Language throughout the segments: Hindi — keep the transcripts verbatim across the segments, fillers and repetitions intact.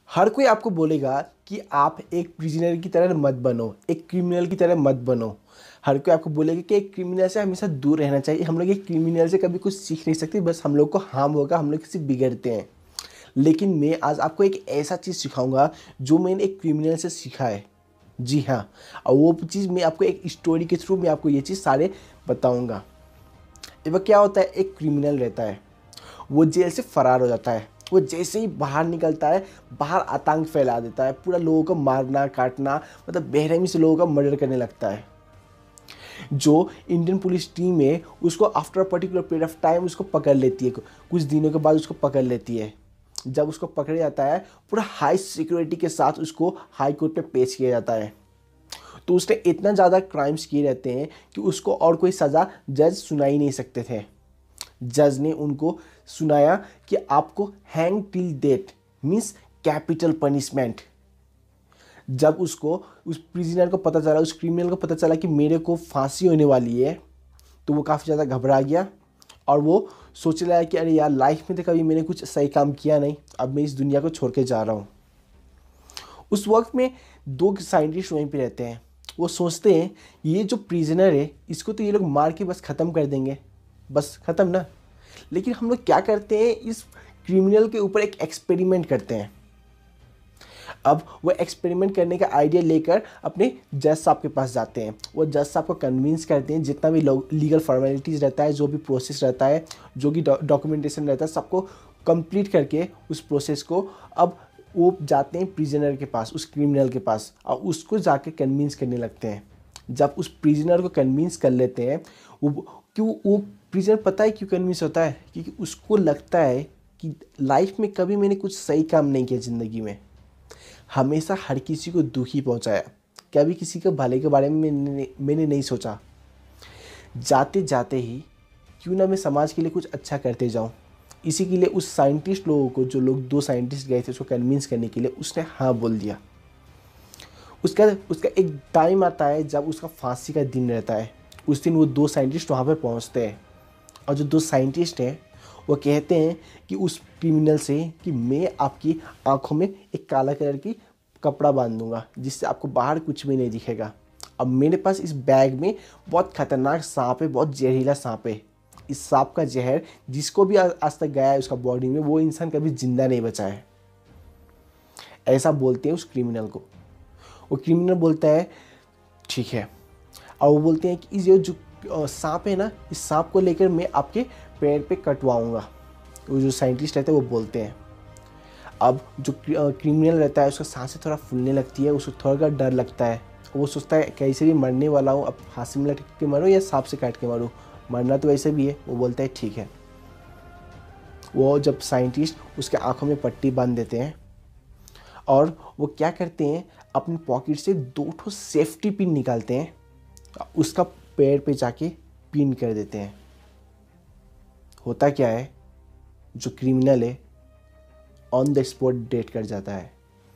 हर कोई आपको बोलेगा कि आप एक प्रिजनर की तरह मत बनो, एक क्रिमिनल की तरह मत बनो। हर कोई आपको बोलेगा कि एक क्रिमिनल से हमेशा दूर रहना चाहिए। हम लोग एक क्रिमिनल से कभी कुछ सीख नहीं सकते, बस हम लोग को हार्म होगा, हम लोग सिर्फ बिगड़ते हैं। लेकिन मैं आज आपको एक ऐसा चीज़ सिखाऊंगा जो मैंने एक क्रिमिनल से सीखा है। जी हाँ, और वो चीज़ मैं आपको एक स्टोरी के थ्रू मैं आपको ये चीज़ सारे बताऊँगा। एक बार क्या होता है, एक क्रिमिनल रहता है, वो जेल से फरार हो जाता है। वो जैसे ही बाहर निकलता है, बाहर आतंक फैला देता है, पूरा लोगों को मारना काटना, मतलब बेरहमी से लोगों का मर्डर करने लगता है। जो इंडियन पुलिस टीम है उसको after particular period of time उसको पकड़ लेती है, कुछ दिनों के बाद उसको पकड़ लेती है। जब उसको पकड़ा जाता है, पूरा हाई सिक्योरिटी के साथ उसको हाई कोर्ट में पेश किया जाता है। तो उसने इतना ज़्यादा क्राइम्स किए रहते हैं कि उसको और कोई सज़ा जज सुना ही नहीं सकते थे। जज ने उनको सुनाया कि आपको hang till death, means capital punishment. जब उसको उस प्रिजनर को पता चला, उस क्रिमिनल को पता चला कि मेरे को फांसी होने वाली है, तो वो काफ़ी ज़्यादा घबरा गया और वो सोचने लगा कि अरे यार, लाइफ में तो कभी मैंने कुछ सही काम किया नहीं, अब मैं इस दुनिया को छोड़ के जा रहा हूँ। उस वक्त में दो साइंटिस्ट वहीं पे रहते हैं। वो सोचते हैं ये जो प्रिजनर है इसको तो ये लोग मार के बस ख़त्म कर देंगे, बस ख़त्म ना। लेकिन हम लोग क्या करते हैं, इस क्रिमिनल के ऊपर एक एक्सपेरिमेंट करते हैं। अब वो एक्सपेरिमेंट करने का आइडिया लेकर अपने जज साहब के पास जाते हैं। वो जज साहब को कन्विंस करते हैं, जितना भी लीगल फॉर्मेलिटीज़ रहता है, जो भी प्रोसेस रहता है, जो भी डॉक्यूमेंटेशन रहता है, सबको कंप्लीट करके उस प्रोसेस को अब वो जाते हैं प्रिजनर के पास, उस क्रिमिनल के पास, और उसको जाके कन्विंस करने लगते हैं। जब उस प्रिजनर को कन्विंस कर लेते हैं, वो क्यों वो प्रिजनर पता है क्यों कन्विंस होता है, क्योंकि उसको लगता है कि लाइफ में कभी मैंने कुछ सही काम नहीं किया, ज़िंदगी में हमेशा हर किसी को दुखी पहुंचाया, कभी किसी के भले के बारे में मैंने मैंने नहीं सोचा। जाते जाते ही क्यों ना मैं समाज के लिए कुछ अच्छा करते जाऊं। इसी के लिए उस साइंटिस्ट लोगों को, जो लोग दो साइंटिस्ट गए थे उसको कन्विंस करने के लिए, उसने हाँ बोल दिया। उसका उसका एक टाइम आता है जब उसका फांसी का दिन रहता है। उस दिन वो दो साइंटिस्ट वहाँ पर पहुँचते हैं, और जो दो साइंटिस्ट हैं वो कहते हैं कि उस क्रिमिनल से कि मैं आपकी आंखों में एक काला कलर की कपड़ा बांध दूंगा, जिससे आपको बाहर कुछ भी नहीं दिखेगा। अब मेरे पास इस बैग में बहुत खतरनाक सांप है, बहुत जहरीला सांप है। इस सांप का जहर जिसको भी आज तक गया है उसका बॉडी में, वो इंसान कभी जिंदा नहीं बचा है। ऐसा बोलते हैं उस क्रिमिनल को। वो क्रिमिनल बोलता है ठीक है, और वो बोलते हैं कि ये जो सांप है ना, इस सांप को लेकर मैं आपके पैर पे कटवाऊंगा। वो जो साइंटिस्ट रहते हैं वो बोलते हैं। अब जो क्रिमिनल रहता है उसका सांसें थोड़ा फूलने लगती है, उसको थोड़ा डर लगता है। वो सोचता है कैसे भी मरने वाला हूँ, अब फांसी में लटक के मरूँ या सांप से काट के मरूँ, मरना तो वैसे भी है। वो बोलता है ठीक है। वो जब साइंटिस्ट उसके आँखों में पट्टी बांध देते हैं, और वो क्या करते हैं, अपने पॉकेट से दो ठो सेफ्टी पिन निकालते हैं, उसका पैर पे जाके पिन कर देते हैं। होता क्या है, जो क्रिमिनल है ऑन द स्पॉट डेथ कर जाता है।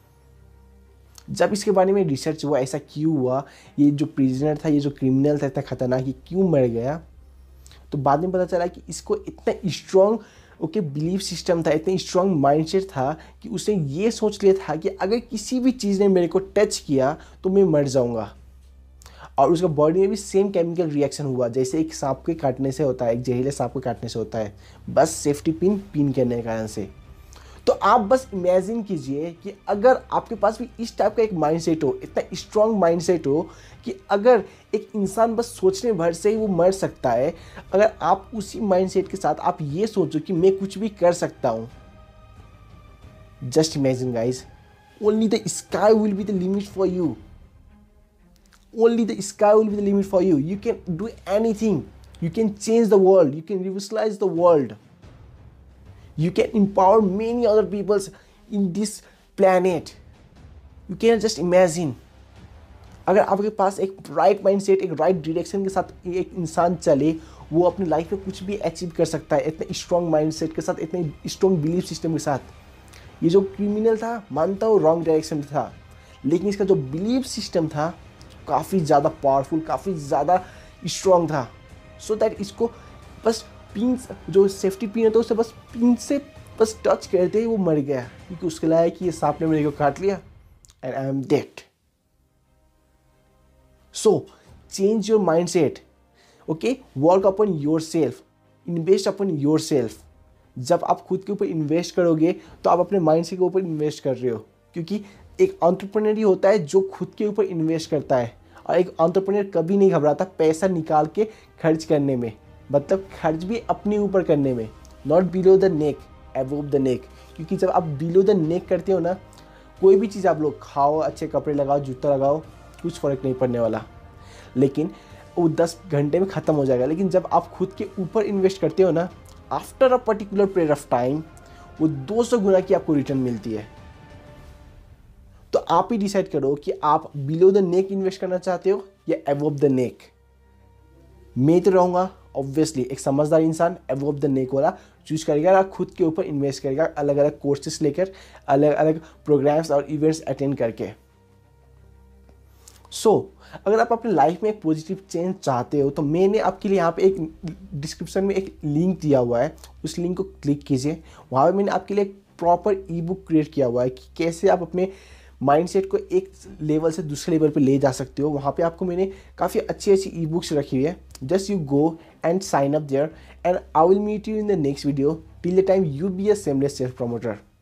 जब इसके बारे में रिसर्च हुआ, ऐसा क्यों हुआ, ये जो प्रिजनर था, ये जो क्रिमिनल था, इतना खतरनाक, ये क्यों मर गया, तो बाद में पता चला कि इसको इतना स्ट्रॉन्ग ओके बिलीफ सिस्टम था, इतना स्ट्रॉन्ग माइंडसेट था कि उसने ये सोच लिया था कि अगर किसी भी चीज़ ने मेरे को टच किया तो मैं मर जाऊंगा। और उसका बॉडी में भी सेम केमिकल रिएक्शन हुआ जैसे एक सांप के काटने से होता है, एक जहरीले सांप को काटने से होता है, बस सेफ्टी पिन पिन करने के कारण से। तो आप बस इमेजिन कीजिए कि अगर आपके पास भी इस टाइप का एक माइंडसेट हो, इतना स्ट्रॉन्ग माइंडसेट हो कि अगर एक इंसान बस सोचने भर से ही वो मर सकता है, अगर आप उसी माइंडसेट के साथ आप ये सोचो कि मैं कुछ भी कर सकता हूँ। Just imagine guys, only the sky will be the limit for you. Only the sky will be the limit for you. You can do anything. You can change the world. You can revolutionize the world. You can empower many other peoples in this planet. You can just imagine. अगर आपके पास एक राइट माइंडसेट, एक राइट डायरेक्शन के साथ एक इंसान चले, वो अपनी लाइफ में कुछ भी अचीव कर सकता है, इतने स्ट्रॉन्ग माइंडसेट के साथ, इतने स्ट्रॉन्ग बिलीफ सिस्टम के साथ। ये जो क्रिमिनल था, मानता हूँ रॉन्ग डायरेक्शन में था, लेकिन इसका जो बिलीफ सिस्टम था काफ़ी ज़्यादा पावरफुल, काफ़ी ज़्यादा स्ट्रॉन्ग था। सो so दैट इसको बस पिन, जो सेफ्टी पिन है तो उसे बस पिन से बस टच करते ही वो मर गया, क्योंकि उसके लगा कि ये सांप ने मेरे को काट लिया and I am dead. So change your mind set, okay, work upon your self, invest upon your self. जब आप खुद के ऊपर इन्वेस्ट करोगे तो आप अपने माइंड सेट के ऊपर इन्वेस्ट कर रहे हो, क्योंकि एक एंटरप्रेन्योर ही होता है जो खुद के ऊपर इन्वेस्ट करता है। और एक एंटरप्रेन्योर कभी नहीं घबराता पैसा निकाल के खर्च करने में, मतलब खर्च भी अपने ऊपर करने में, not below the neck, above the neck. क्योंकि जब आप बिलो द नेक करते हो ना, कोई भी चीज़ आप लोग खाओ, अच्छे कपड़े लगाओ, जूता लगाओ, कुछ फ़र्क नहीं पड़ने वाला, लेकिन वो दस घंटे में ख़त्म हो जाएगा। लेकिन जब आप खुद के ऊपर इन्वेस्ट करते हो ना, after a particular period of time वो दो सौ गुना की आपको रिटर्न मिलती है। तो आप ही डिसाइड करो कि आप बिलो द नेक इन्वेस्ट करना चाहते हो या अबव द नेक। मैं तो रहूँगा ऑब्वियसली एक समझदार इंसान अबव द नेक वाला चूज करेगा, खुद के ऊपर इन्वेस्ट करेगा, अलग अलग कोर्सेस लेकर, अलग अलग प्रोग्राम्स और इवेंट्स अटेंड करके। सो so, अगर आप अपनी लाइफ में एक पॉजिटिव चेंज चाहते हो तो मैंने आपके लिए यहाँ पे एक डिस्क्रिप्शन में एक लिंक दिया हुआ है, उस लिंक को क्लिक कीजिए। वहाँ पे मैंने आपके लिए एक प्रॉपर ई बुक क्रिएट किया हुआ है कि कैसे आप अपने माइंडसेट को एक लेवल से दूसरे लेवल पे ले जा सकते हो। वहाँ पे आपको मैंने काफ़ी अच्छी अच्छी ई बुक्स रखी हुई है। Just you go and sign up there and I will meet you in the next video. Till the time you be a seamless self promoter.